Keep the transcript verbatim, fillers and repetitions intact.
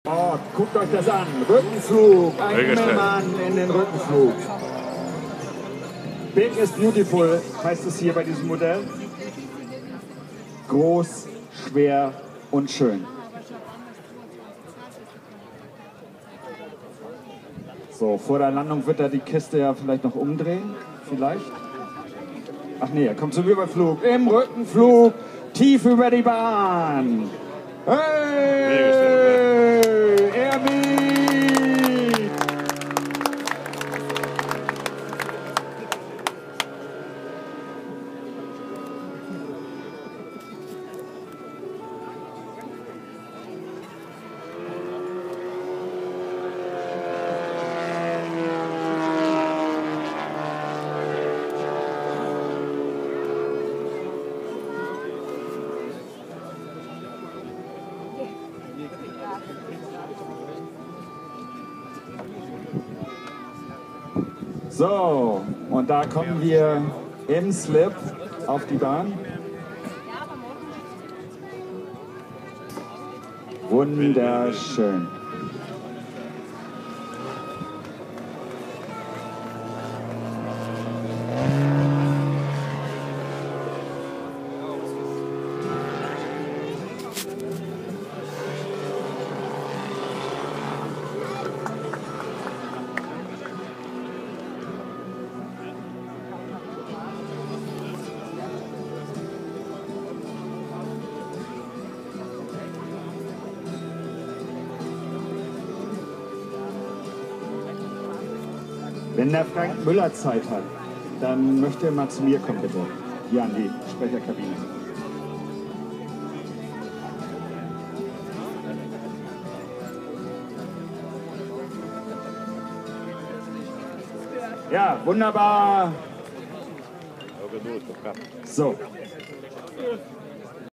Oh, guckt euch das an. Rückenflug. Ein Immelmann in den Rückenflug. Big is beautiful heißt es hier bei diesem Modell. Groß, schwer und schön. So, vor der Landung wird er die Kiste ja vielleicht noch umdrehen. Vielleicht. Ach nee, er kommt zum Überflug. Im Rückenflug. Tief über die Bahn. Hey! Er biegt! So, und da kommen wir im Slip auf die Bahn. Wunderschön. Wenn der Frank Müller Zeit hat, dann möchte er mal zu mir kommen, bitte. Hier an die Sprecherkabine. Ja, wunderbar. So.